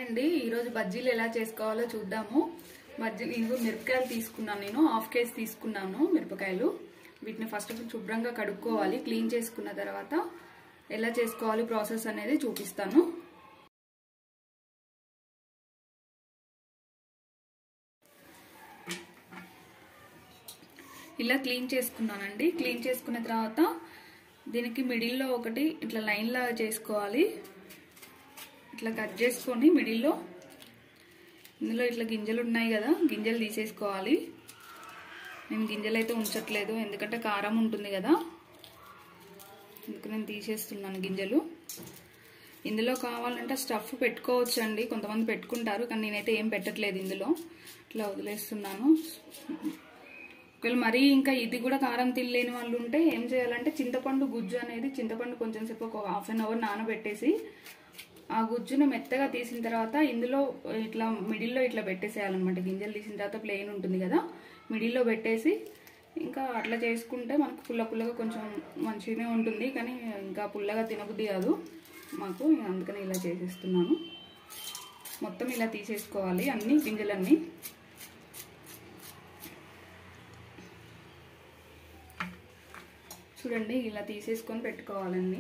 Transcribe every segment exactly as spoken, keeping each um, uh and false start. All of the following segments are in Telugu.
అండి ఈ రోజు బజ్జీలు ఎలా చేసుకోవాలో చూద్దాము. బజ్జీలు ఇవి మిరపకాయలు తీసుకున్నాను, నేను హాఫ్ కేజీ తీసుకున్నాను మిరపకాయలు. వీటిని ఫస్ట్ ఆఫ్ ఆల్ శుభ్రంగా కడుక్కోవాలి. క్లీన్ చేసుకున్న తర్వాత ఎలా చేసుకోవాలి ప్రాసెస్ అనేది చూపిస్తాను. ఇలా క్లీన్ చేసుకున్నానండి. క్లీన్ చేసుకున్న తర్వాత దీనికి మిడిల్లో ఒకటి ఇట్లా లైన్ లాగా చేసుకోవాలి. ఇట్లా కట్ చేసుకొని మిడిల్లో ఇందులో ఇట్లా గింజలు ఉన్నాయి కదా, గింజలు తీసేసుకోవాలి. నేను గింజలు అయితే ఉంచట్లేదు ఎందుకంటే కారం ఉంటుంది కదా, అందుకు నేను తీసేస్తున్నాను గింజలు. ఇందులో కావాలంటే స్టఫ్ పెట్టుకోవచ్చు అండి, కొంతమంది పెట్టుకుంటారు, కానీ నేనైతే ఏం పెట్టట్లేదు ఇందులో. ఇట్లా వదిలేస్తున్నాను. ఒకవేళ మరీ ఇంకా ఇది కూడా కారం తినలేని వాళ్ళు ఉంటే ఏం చేయాలంటే చింతపండు గుజ్జు అనేది, చింతపండు కొంచెం సేపు ఒక హాఫ్ అన్ అవర్ నానబెట్టేసి ఆ గుజ్జును మెత్తగా తీసిన తర్వాత ఇందులో ఇట్లా మిడిల్లో ఇట్లా పెట్టేసేయాలన్నమాట. గింజలు తీసిన తర్వాత ప్లెయిన్ ఉంటుంది కదా, మిడిల్లో పెట్టేసి ఇంకా అట్లా చేసుకుంటే మనకు పుల్ల పుల్లగా కొంచెం మంచిగానే ఉంటుంది. కానీ ఇంకా పుల్లగా తినబుద్ధి కాదు మాకు, అందుకని ఇలా చేసేస్తున్నాను. మొత్తం ఇలా తీసేసుకోవాలి అన్ని గింజలన్నీ. చూడండి ఇలా తీసేసుకొని పెట్టుకోవాలన్నీ.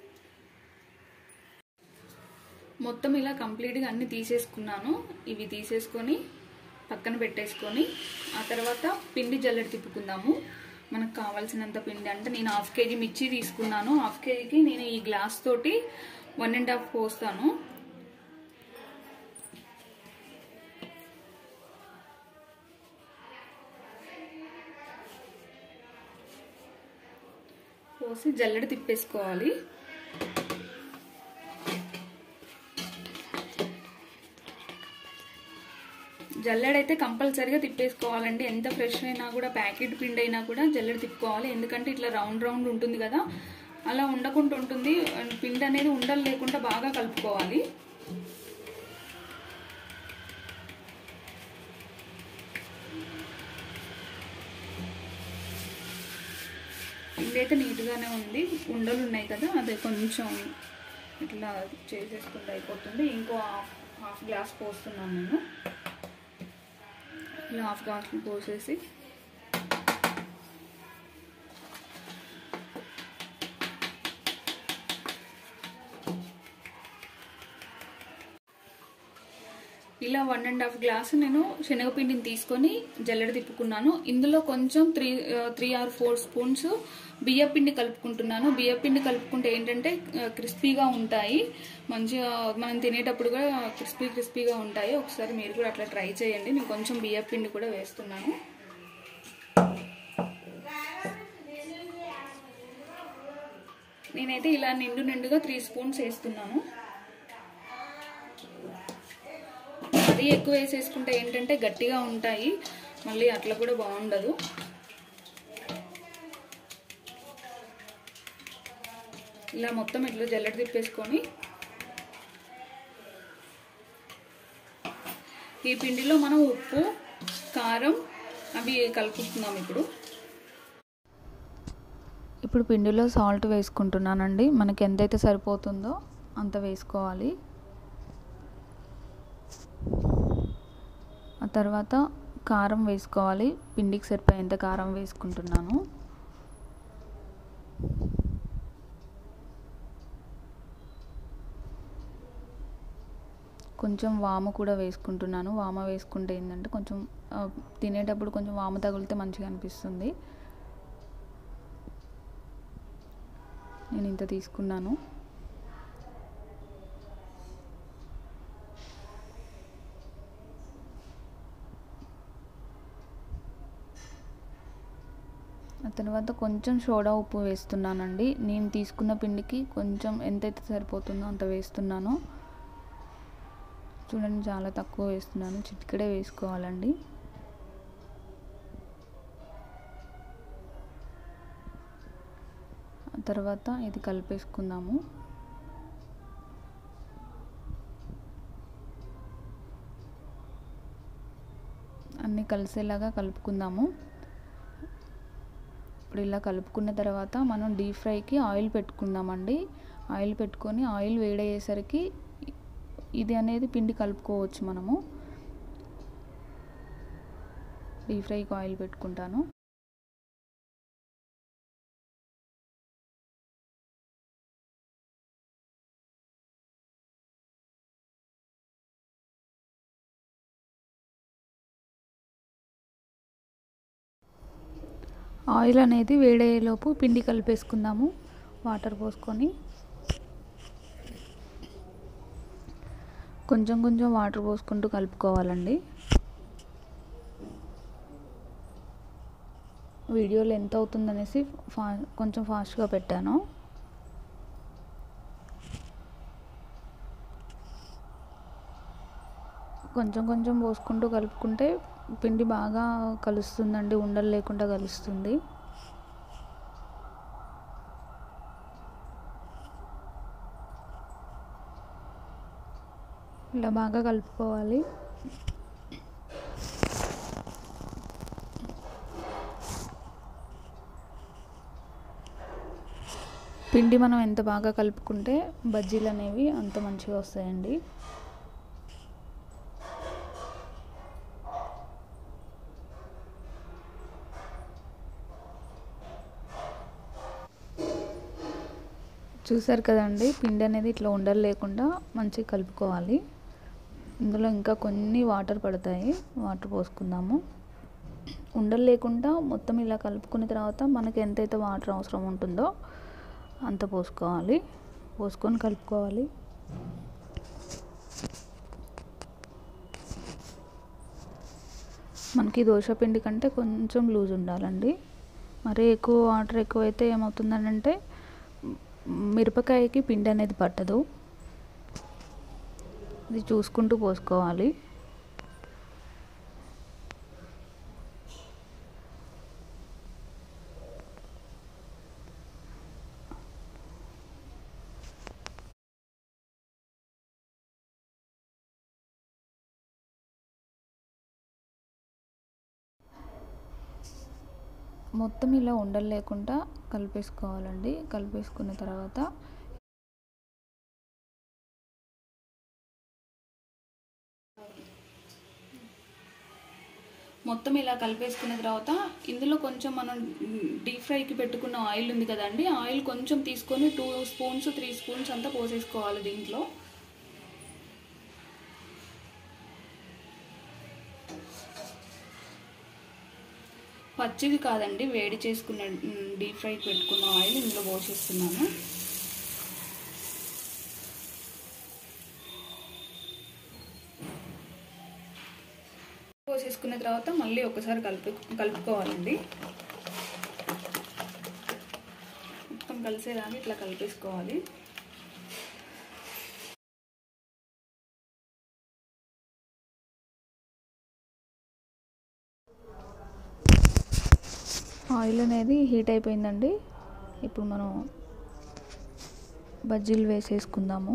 మొత్తం ఇలా కంప్లీట్గా అన్ని తీసేసుకున్నాను. ఇవి తీసేసుకొని పక్కన పెట్టేసుకొని ఆ తర్వాత పిండి జల్లెడ తిప్పుకుందాము. మనకు కావాల్సినంత పిండి అంటే నేను హాఫ్ కేజీ మిర్చి తీసుకున్నాను. హాఫ్ కేజీకి నేను ఈ గ్లాస్ తోటి వన్ అండ్ హాఫ్ పోస్తాను. పోసి జల్లెడ తిప్పేసుకోవాలి. జల్లెడైతే కంపల్సరీగా తిప్పేసుకోవాలండి. ఎంత ఫ్రెష్ అయినా కూడా, ప్యాకెట్ పిండి అయినా కూడా జల్లెడ తిప్పుకోవాలి. ఎందుకంటే ఇట్లా రౌండ్ రౌండ్ ఉంటుంది కదా, అలా ఉండకుండా ఉంటుంది. పిండి అనేది ఉండలు లేకుండా బాగా కలుపుకోవాలి. పిండి అయితే నీట్గానే ఉంది, ఉండలు ఉన్నాయి కదా, అదే కొంచెం ఇట్లా చేసేసుకుంటే అయిపోతుంది. ఇంకో హాఫ్ హాఫ్ గ్లాస్ పోస్తున్నాను నేను. ఇలా హాఫ్ గ్లాస్ పోసేసి ఇలా వన్ అండ్ హాఫ్ గ్లాస్ నేను శనగపిండిని తీసుకొని జల్లెడ తిప్పుకున్నాను. ఇందులో కొంచెం three three or four spoons బియ్యపిండి కలుపుకుంటున్నాను. బియ్యపిండి కలుపుకుంటే ఏంటంటే క్రిస్పీగా ఉంటాయి, మంచిగా మనం తినేటప్పుడు కూడా క్రిస్పీ క్రిస్పీగా ఉంటాయి. ఒకసారి మీరు కూడా అట్లా ట్రై చేయండి. నేను కొంచెం బియ్యపిండి కూడా వేస్తున్నాను. నేనైతే ఇలా నిండు నిండుగా త్రీ స్పూన్స్ వేస్తున్నాను. మరీ ఎక్కువ వేసేసుకుంటే ఏంటంటే గట్టిగా ఉంటాయి, మళ్ళీ అట్లా కూడా బాగుండదు. ఇలా మొత్తం ఇట్లా జల్లెడ తిప్పేసుకొని ఈ పిండిలో మనం ఉప్పు, కారం అవి కలుపుతున్నాం. ఇప్పుడు ఇప్పుడు పిండిలో సాల్ట్ వేసుకుంటున్నానండి. మనకి ఎంతైతే సరిపోతుందో అంత వేసుకోవాలి. ఆ తర్వాత కారం వేసుకోవాలి. పిండికి సరిపోయేంత కారం వేసుకుంటున్నాను. కొంచెం వాము కూడా వేసుకుంటున్నాను. వామ వేసుకుంటే ఏంటంటే కొంచెం తినేటప్పుడు కొంచెం వాము తగిలితే మంచిగా అనిపిస్తుంది. నేను ఇంత తీసుకున్నాను. ఆ తర్వాత కొంచెం సోడా ఉప్పు వేస్తున్నానండి. నేను తీసుకున్న పిండికి కొంచెం ఎంతైతే సరిపోతుందో అంత వేస్తున్నాను. చూడండి చాలా తక్కువ వేస్తున్నాను, చిటికెడే వేసుకోవాలండి. ఆ తర్వాత ఇది కలిపేసుకుందాము. అన్నీ కలిసేలాగా కలుపుకుందాము. ఇప్పుడు ఇలా కలుపుకున్న తర్వాత మనం డీప్ ఫ్రైకి ఆయిల్ పెట్టుకుందామండి. ఆయిల్ పెట్టుకొని ఆయిల్ వేడయ్యేసరికి ఇది అనేది పిండి కలుపుకోవచ్చు మనము. డీప్ ఫ్రైకి ఆయిల్ పెట్టుకుంటాను. ఆయిల్ అనేది వేడయ్యేలోపు పిండి కలిపేసుకుందాము. వాటర్ పోసుకొని కొంచెం కొంచెం వాటర్ పోసుకుంటూ కలుపుకోవాలండి. వీడియోలో ఎంత అవుతుందనేసి ఫా కొంచెం ఫాస్ట్గా పెట్టాను. కొంచెం కొంచెం పోసుకుంటూ కలుపుకుంటే పిండి బాగా కలుస్తుందండి, ఉండలు లేకుండా కలుస్తుంది. ఇలా బాగా కలుపుకోవాలి. పిండి మనం ఎంత బాగా కలుపుకుంటే బజ్జీలు అనేవి అంత మంచిగా వస్తాయండి. చూసారు కదండి, పిండి అనేది ఇట్లా ఉండలు లేకుండా మంచిగా కలుపుకోవాలి. ఇందులో ఇంకా కొన్ని వాటర్ పడతాయి, వాటర్ పోసుకుందాము. ఉండలు లేకుండా మొత్తం ఇలా కలుపుకున్న తర్వాత మనకి ఎంతైతే వాటర్ అవసరం ఉంటుందో అంత పోసుకోవాలి. పోసుకొని కలుపుకోవాలి. మనకి దోశ పిండి కంటే కొంచెం లూజ్ ఉండాలండి. మరీ ఎక్కువ వాటర్ ఎక్కువైతే ఏమవుతుందంటే మిరపకాయకి పిండి అనేది పట్టదు. ఇది చూసుకుంటూ పోసుకోవాలి. మొత్తం ఇలా ఉండలు లేకుండా కలిపేసుకోవాలండి. కలిపేసుకున్న తర్వాత మొత్తం ఇలా కలిపేసుకున్న తర్వాత ఇందులో కొంచెం మనం డీప్ ఫ్రైకి పెట్టుకున్న ఆయిల్ ఉంది కదండి, ఆయిల్ కొంచెం తీసుకొని టూ స్పూన్స్ త్రీ స్పూన్స్ అంతా పోసేసుకోవాలి దీంట్లో. పచ్చిది కాదండి, వేడి చేసుకున్న డీప్ ఫ్రైకి పెట్టుకున్న ఆయిల్ ఇందులో పోసేస్తున్నాను. పోసేసుకున్న తర్వాత మళ్ళీ ఒకసారి కలుపు కలుపుకోవాలండి. మొత్తం కలిసేలాగా ఇట్లా కలిపేసుకోవాలి. ఆయిల్ అనేది హీట్ అయిపోయిందండి. ఇప్పుడు మనం బజ్జీలు వేసేసుకుందాము.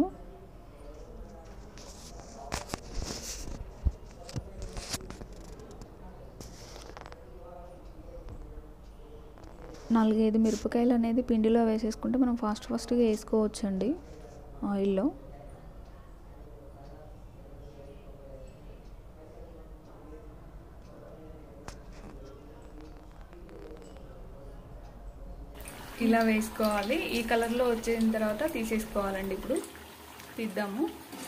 నాలుగైదు మిరపకాయలు అనేది పిండిలో వేసేసుకుంటే మనం ఫాస్ట్ ఫాస్ట్గా వేసుకోవచ్చండి ఆయిల్లో. ఇలా వేసుకోవాలి. ఈ కలర్లో వచ్చిన తర్వాత తీసేసుకోవాలండి. ఇప్పుడు తీద్దాము.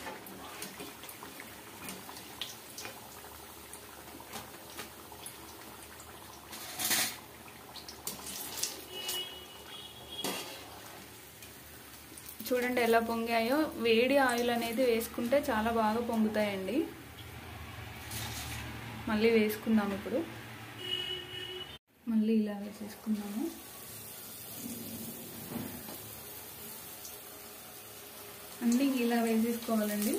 చూడండి ఎలా పొంగాయో. వేడి ఆయిల్ అనేది వేసుకుంటే చాలా బాగా పొంగుతాయండి. మళ్ళీ వేసుకుందాం. ఇప్పుడు మళ్ళీ ఇలా వేసేసుకుందాము. అన్నీ ఇలా వేసేసుకోవాలండి.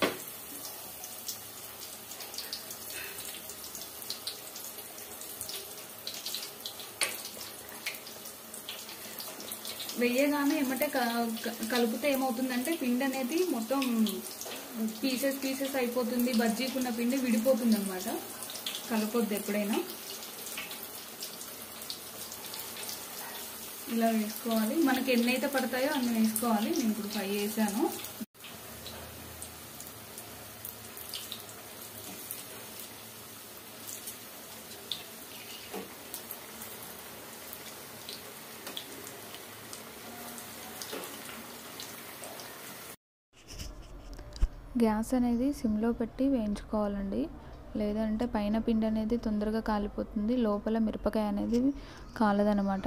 వేయగానే ఏమంటే కలిపితే ఏమవుతుందంటే పిండి అనేది మొత్తం పీసెస్ పీసెస్ అయిపోతుంది. బజ్జీకున్న పిండి విడిపోతుంది అనమాట. కలపొద్దు ఎప్పుడైనా. ఇలా వేసుకోవాలి. మనకి ఎన్ని అయితే పడతాయో అన్ని వేసుకోవాలి. నేను ఇప్పుడు ఫ్రై చేశాను. గ్యాస్ అనేది సిమ్లో పెట్టి వేయించుకోవాలండి, లేదంటే పైన పిండి అనేది తొందరగా కాలిపోతుంది, లోపల మిరపకాయ అనేది కాలదనమాట.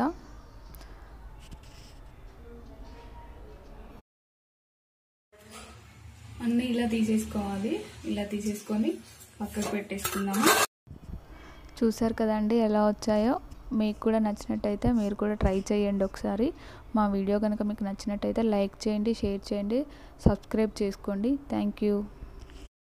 అన్నీ ఇలా తీసేసుకోవాలి. ఇలా తీసేసుకొని పక్కకు పెట్టేసుకుందాము. చూసారు కదండి ఎలా వచ్చాయో. మీకు కూడా నచ్చినట్టయితే మీరు కూడా ట్రై చేయండి ఒకసారి. మా వీడియో కనుక మీకు నచ్చినట్టయితే లైక్ చేయండి, షేర్ చేయండి, సబ్స్క్రైబ్ చేసుకోండి. Thank you.